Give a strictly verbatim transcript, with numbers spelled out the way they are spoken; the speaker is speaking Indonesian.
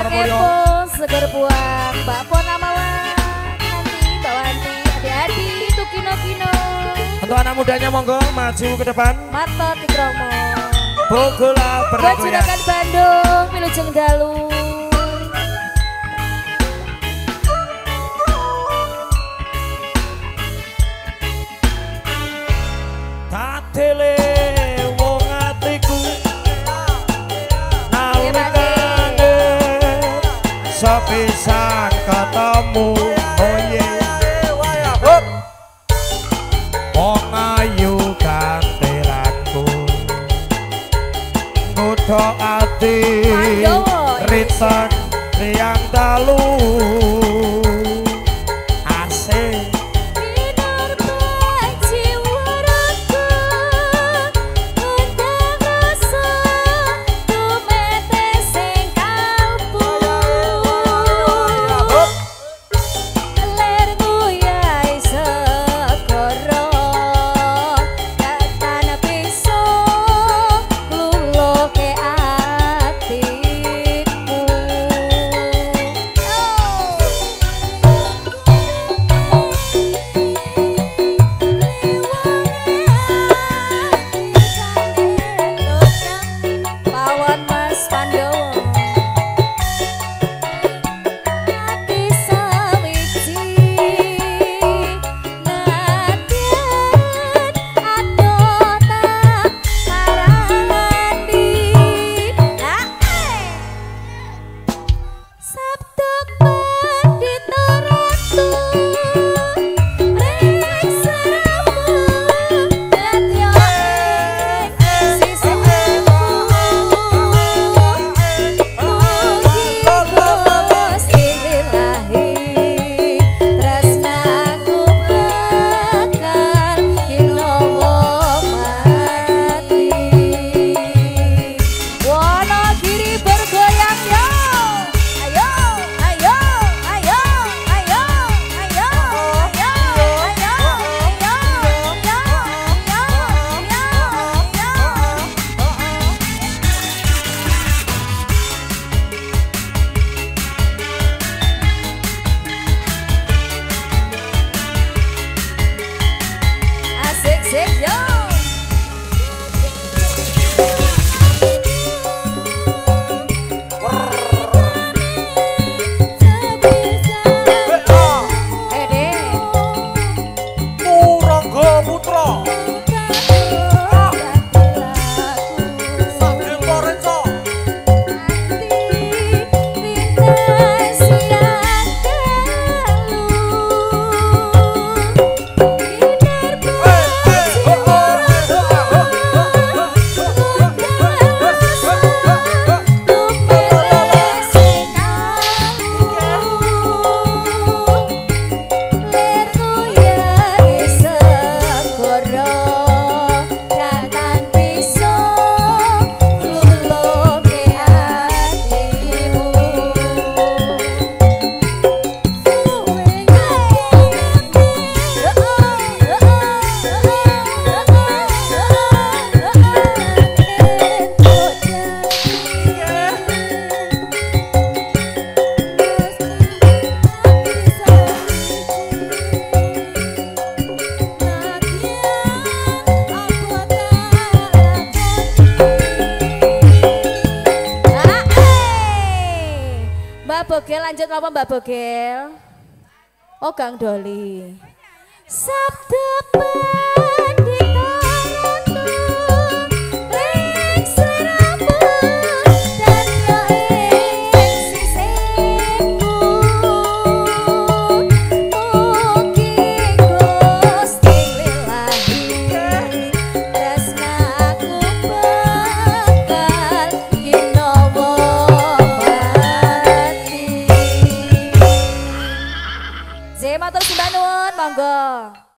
kepo seger buang Mbak Pona Mawar, nanti Mbak Wanti, adik-adik itu kino-kino. Untuk anak mudanya monggo maju ke depan. Marto Tikromo. Bogola Buat Juragan Bandung, Wilujeng Dalu. Tatele wong atiku nalikane sepisan ketemu oh yeah wong ayu kantelanku ngudho ati ritsan riyang dalu asik. Mbak Bogel lanjut apa Mbak Bogel? Oh Gang Doli. Sabtu pandita ratu ring seramu dan yo ing sisihmu mugi Gusti lillahi tresnaku bakal ginawa mati. Zema terus Mbak Nun, monggo.